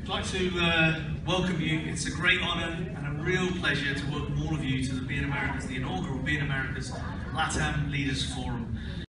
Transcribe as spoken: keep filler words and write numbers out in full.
I'd like to uh, welcome you. It's a great honour and a real pleasure to welcome all of you to the Be in America's, the inaugural Be in America's Latam Leaders Forum.